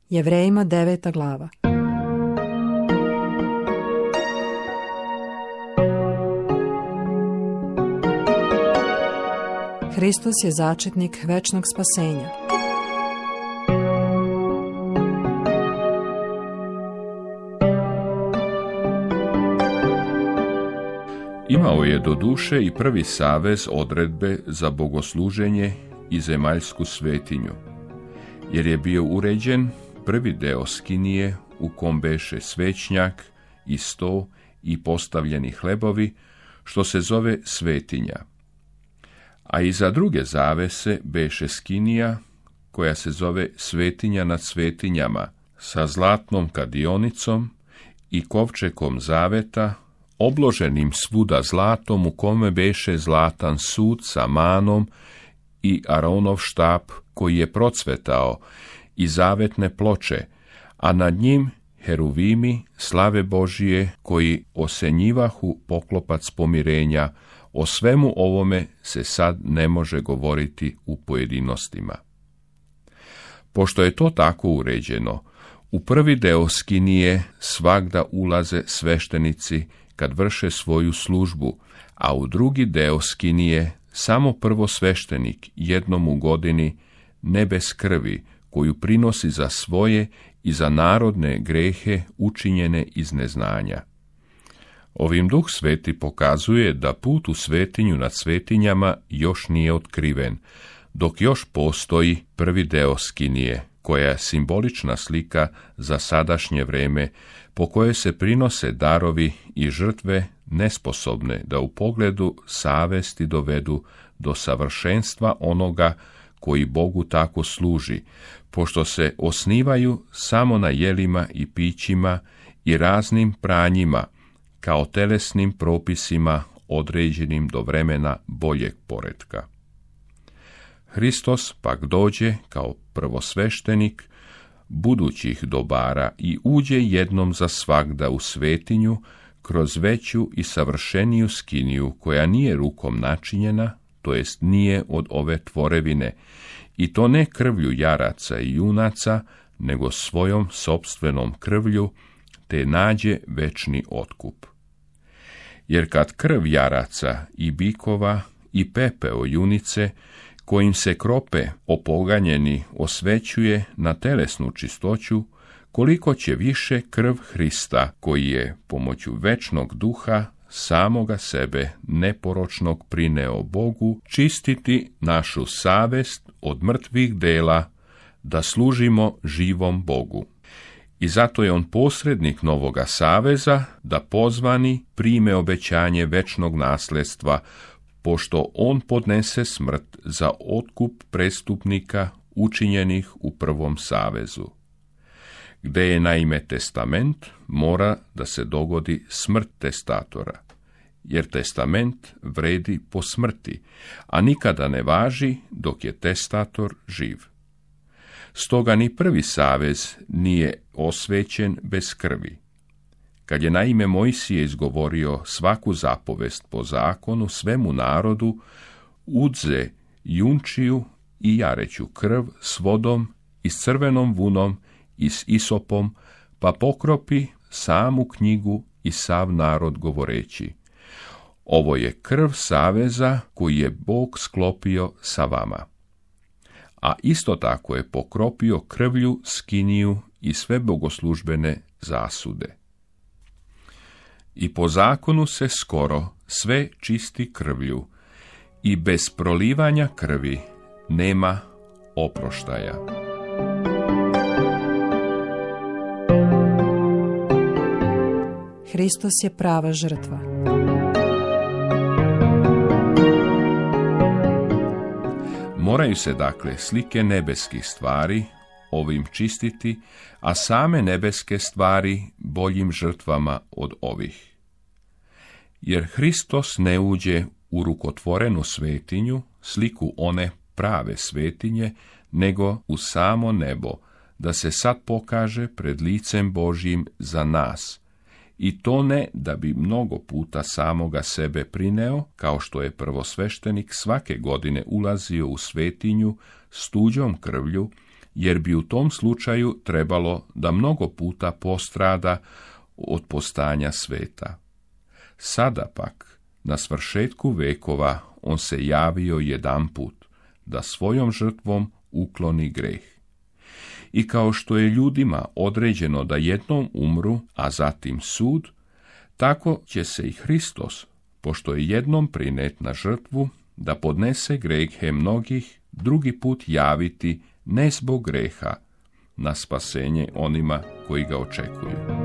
Jevrejima 9. glava. Hristos je začetnik večnog spasenja. Imao je doduše i prvi savez odredbe za bogosluženje i zemaljsku svetinju, jer je bio uređen prvi deo skinije u kom beše svećnjak i sto i postavljeni hlebovi, što se zove svetinja. A i za druge zavese beše skinija, koja se zove svetinja nad svetinjama, sa zlatnom kadionicom i kovčekom zaveta, obloženim svuda zlatom, u kome beše zlatan sud sa manom i Aronov štap koji je procvetao, i zavetne ploče, a nad njim heruvimi slave Božije koji osenjivahu poklopac pomirenja. O svemu ovome se sad ne može govoriti u pojedinostima. Pošto je to tako uređeno, u prvi deo skinije svagda ulaze sveštenici kad vrše svoju službu, a u drugi deo skinije samo prvosveštenik jednom u godini, ne bez krvi, koju prinosi za svoje i za narodne grehe učinjene iz neznanja. Ovim Duh Sveti pokazuje da put u svetinju nad svetinjama još nije otkriven, dok još postoji prvi deo skinije, koja je simbolična slika za sadašnje vreme, po kojoj se prinose darovi i žrtve nesposobne da u pogledu savesti dovedu do savršenstva onoga koji Bogu tako služi, pošto se osnivaju samo na jelima i pićima i raznim pranjima, kao telesnim propisima određenim do vremena boljeg poretka. Hristos pak dođe kao prvosveštenik budućih dobara i uđe jednom za svagda u svetinju kroz veću i savršeniju skiniju, koja nije rukom načinjena, to jest nije od ove tvorevine, i to ne krvlju jaraca i junaca, nego svojom sopstvenom krvlju, te nađe večni otkup. Jer kad krv jaraca i bikova i pepeo junice, kojim se krope opoganjeni osvećuje na telesnu čistoću, koliko će više krv Hrista, koji je pomoću večnog duha samoga sebe neporočnog prineo Bogu, čistiti našu savest od mrtvih dela, da služimo živom Bogu. I zato je on posrednik novoga saveza, da pozvani prime obećanje večnog nasljedstva, pošto on podnese smrt za otkup prestupnika učinjenih u prvom savezu. Gde je naime testament, mora da se dogodi smrt testatora, jer testament vredi po smrti, a nikada ne važi dok je testator živ. Stoga ni prvi savez nije osvećen bez krvi. Kad je naime Mojsije izgovorio svaku zapovest po zakonu svemu narodu, udze junčiju i jareću krv s vodom i s crvenom vunom i s isopom, pa pokropi samu knjigu i sav narod govoreći: ovo je krv saveza koji je Bog sklopio sa vama. A isto tako je pokropio krvlju skiniju i sve bogoslužbene zasude. I po zakonu se skoro sve čisti krvlju, i bez prolivanja krvi nema oproštaja. Hristos je prava žrtva. Moraju se dakle slike nebeskih stvari ovim čistiti, a same nebeske stvari boljim žrtvama od ovih. Jer Hristos ne uđe u rukotvorenu svetinju, sliku one prave svetinje, nego u samo nebo, da se sad pokaže pred licem Božjim za nas, i to ne da bi mnogo puta samoga sebe prineo, kao što je prvosveštenik svake godine ulazio u svetinju s tuđom krvlju, jer bi u tom slučaju trebalo da mnogo puta postrada od postanja sveta. Sada pak, na svršetku vekova, on se javio jedanput, da svojom žrtvom ukloni greh. I kao što je ljudima određeno da jednom umru, a zatim sud, tako će se i Hristos, pošto je jednom prinet na žrtvu, da podnese grehe mnogih, drugi put javiti ne zbog greha, na spasenje onima koji ga očekuju.